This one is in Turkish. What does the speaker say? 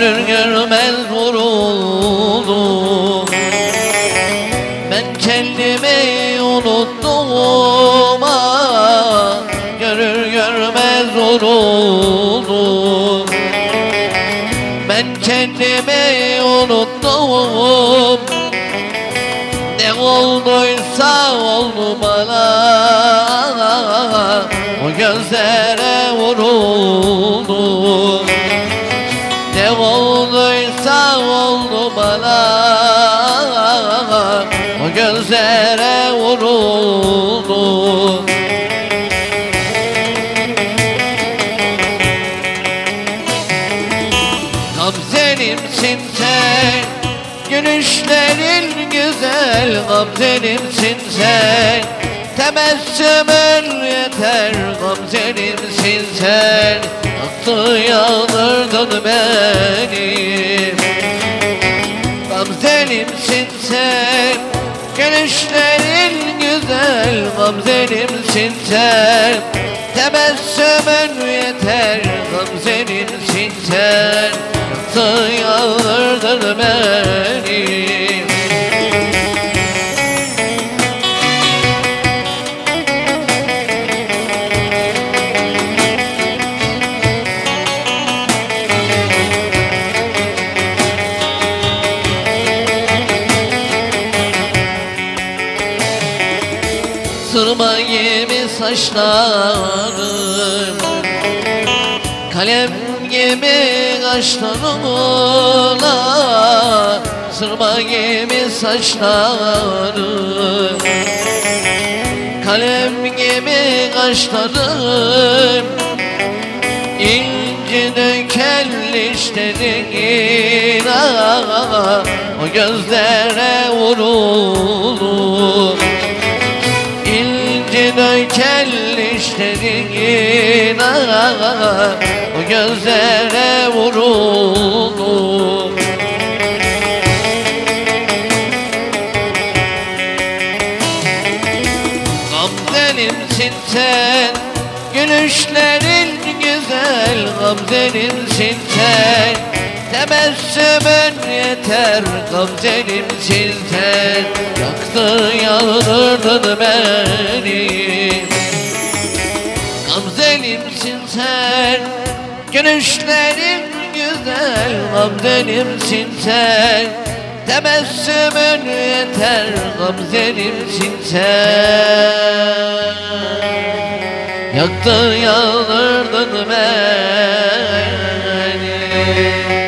görür görmez vuruldum. Ben kendimi unuttum, görür görmez vuruldum. Ben kendimi unuttum. Ne olduysa oldu bana, o gözlere vuruldum. Ne olduysa oldu bana, o gözlere vuruldum. Gamzenimsin sen, gülüşlerin güzel. Gamzenimsin sen, tebessümün yeter. Gamzenimsin sen, yaktı yağdırdın beni. Gamzenimsin sen, gülüşlerin güzel. Gamzenimsin sen, tebessümün yeter. Gamzenimsin sen, yaktı yağdırdın beni. Sırma gibi saçlarım, kalem gibi kaşlarımla. Sırma gibi saçlarım, kalem gibi kaşlarım. İnci dökelli işlerin, o gözlere vurulur. İnci dökelli işlerin, o gözlere vurulur. Gamzenimsin sen, gülüşlerin güzel. Gamzenimsin sen, tebessümün yeter. Gamzenimsin sen, yaktı yağdırdın beni. Gamzenimsin sen, gülüşlerin güzel. Gamzenimsin sen, tebessümün yeter. Gamzenimsin sen, yaktı yağdırdın beni.